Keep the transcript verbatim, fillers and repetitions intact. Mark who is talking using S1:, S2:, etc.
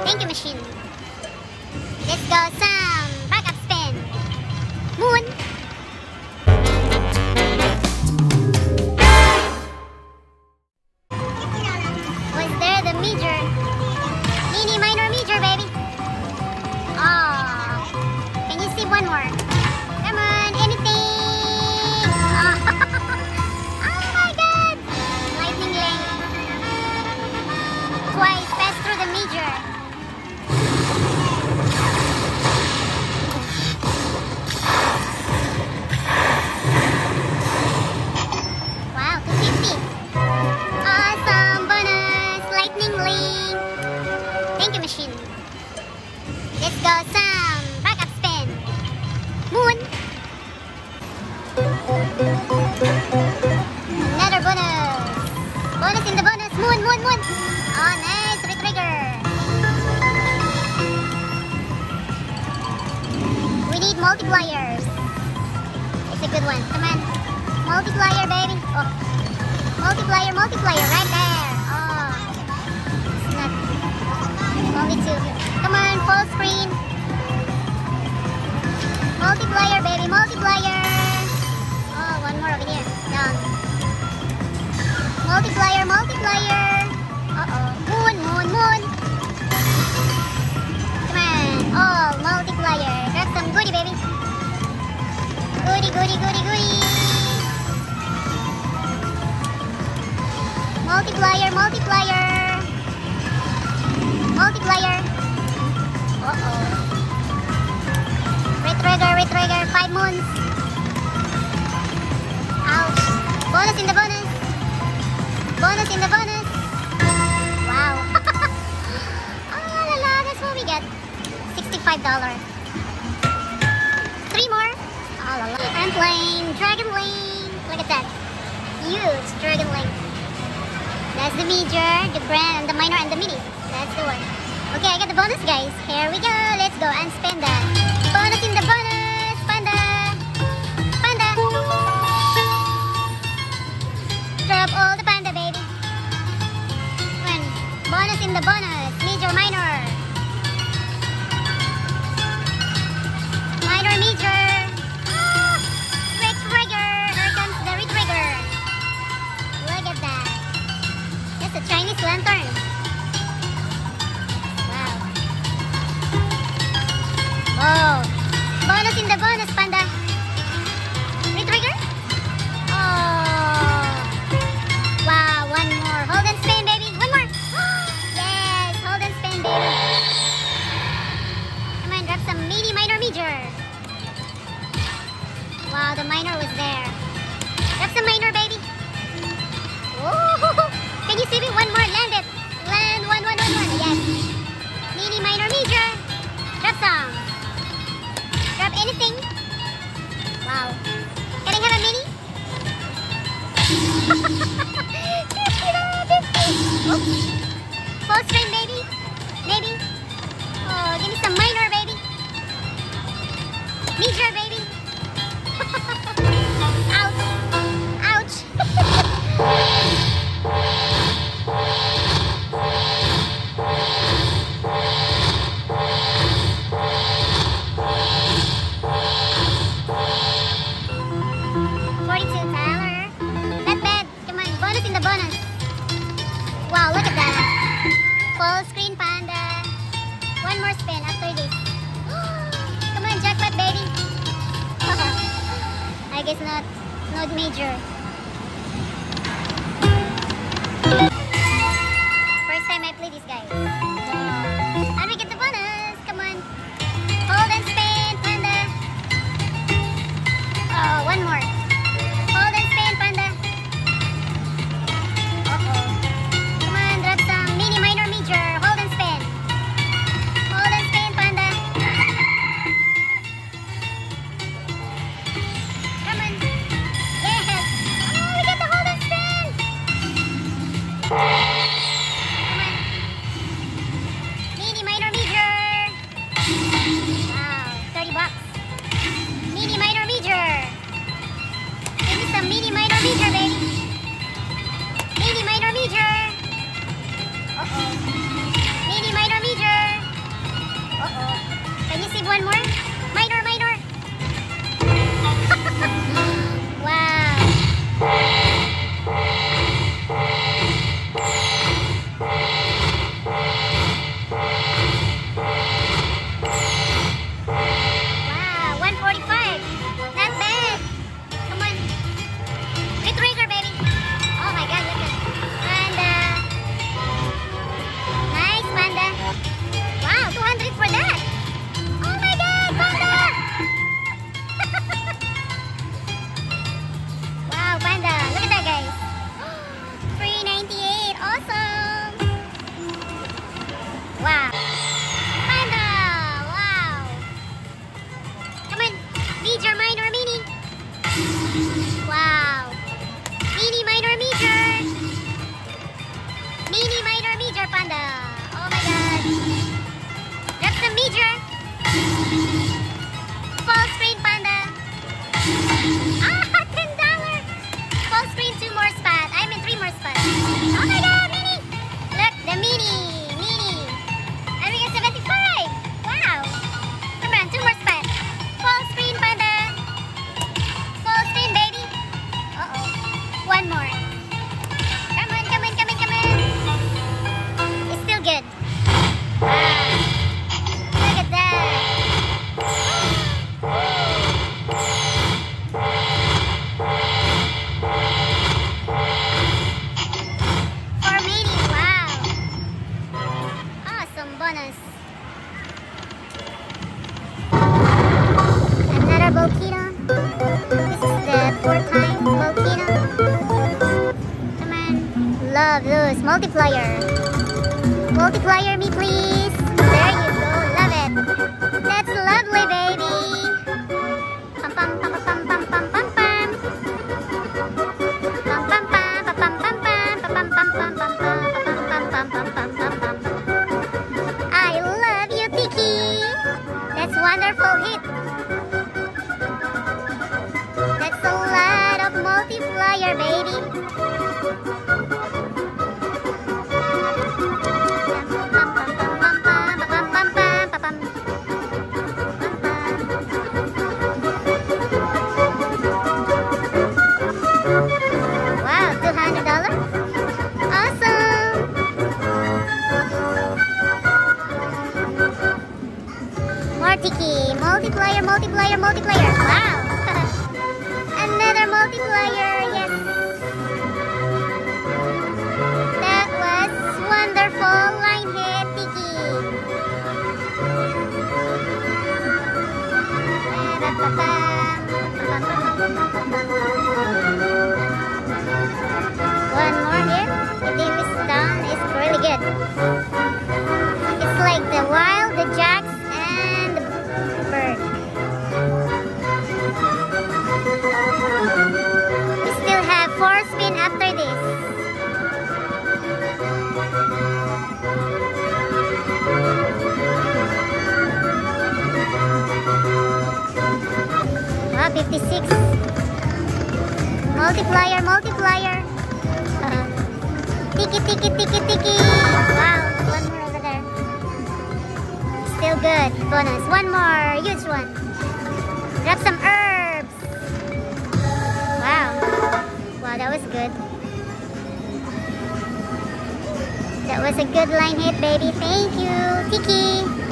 S1: Thank you, machine. Let's go some backup spin. Moon. Was there the major? Mini, minor, major, baby. Oh, can you see one more? Come on, anything. Oh, oh my God. Lightning lane. Twice, pass through the major. Wow, two fifty. Awesome bonus, lightning link. Thank you, machine. Let's go some backup spin. Moon. Another bonus. Bonus in the bonus. Moon, moon, moon. Oh, nice retrigger. We need multipliers. It's a good one. Come on. Multiplier, baby. Oh. Multiplier, multiplier, right there. Oh. It's not. Only two. Come on, full screen. Multiplier, baby, multiplier. Oh, one more over here. Down. Multiplier, multiplier. Uh-oh. Moon, moon, moon. Come on. Oh, multiplier. Grab some goodie, baby. Goodie, goodie, goodie, goodie. Multiplier, multiplier. Multiplier. Uh-oh. Retrigger, retrigger. Five moons. Ouch. Bonus in the bonus. Bonus in the bonus. Wow. Oh la la, that's what we get. sixty-five dollars. Three more. Oh la la. I'm playing Dragon Link. Look at that. Huge Dragon Link. That's the major, the grand, and the minor, and the mini. That's the one. Okay, I got the bonus, guys. Here we go. Let's go and spend that. Bonus in the bonus. Panda. Panda. Drop all the panda, baby. One. Bonus in the bonus. Major, minor. Minor, major. Ah, retrigger. Here comes the retrigger. Look at that. That's a Chinese lantern. Oh, bonus in the bonus, panda. Retrigger? Oh, wow, one more. Hold and spin, baby. One more. Yes, hold and spin, baby. Come on, drop some mini, minor, major. Wow, the minor was there. Drop some minor, baby. Oh, can you see me? One more. Land it. Land. One, one, one, one. Yes. Mini, minor, major. Drop some. Drop anything. Wow. Can I have a mini? Oops. Full screen, baby. Maybe. Oh, give me some minor, baby. Major, baby. Ouch. Ouch. forty-two, Tyler. Not bad. Come on, bonus in the bonus. Wow, look at that. Full screen, panda. One more spin after this. Come on, jackpot, baby. I guess not. Not major. First time I play this, guys. Wow. And we get the bonus. Come on. Hold and spin, panda. Oh, one more. Hold and spin, panda. Uh-oh. Come on, drop some mini, minor, major. Hold and spin. Hold and spin, panda. Come on. Yes. Oh, we get the hold and spin. Come on. one more. Minor, minor. Wow. Wow, one forty-five. Not bad. Come on. Retrigger, baby. Oh my god, look at Panda. Nice, Panda. Wow, two hundred for that. Oh my god, Panda. Wow, Panda. Look at that, guys. three ninety-eight. Awesome. Wow. Panda. Wow. Come on. Major, minor, mini. Wow. Mini, minor, major. Mini, minor, major, Panda. Oh my god. Grab some major. Full screen, Panda. Ah, ten dollars. Full screen, two more spots. I mean, three more spots. Oh my god, mini. Look, the mini. Mini. I think it's seventy-five. Wow. Come on, two more spots. Full screen, Panda. Full screen, baby. Uh-oh. One more. Come on, come on, come on, come on. It's still good. Wow. Look at that. For mini, wow. Awesome bonus. Another volcano. This is the fourth time volcano. Come on. Love those. Multiplier. Multiplier me, please. There you go. Love it. That's lovely, baby. Pam pam pam pam pam pam pam pam. Pam pam pam pam pam pam pam pam pam pam pam pam pam pam pam pam. I love you, Tiki. That's wonderful hit. That's a lot of multiplier, baby. Wow, two hundred dollars. Awesome. More Tiki. Multiplier, multiplier, multiplier. Wow. Another multiplier. Yes. That was wonderful line hit, Tiki. One more here. If this is done, it's really good. It's like the wild, the jacks, and the bird. We still have four spin after this. Wow, fifty-six. Multiplier, multiplier. Uh, tiki, tiki, tiki, tiki. Wow, one more over there. Still good. Bonus. One more. Huge one. Grab some herbs. Wow. Wow, that was good. That was a good line hit, baby. Thank you, Tiki.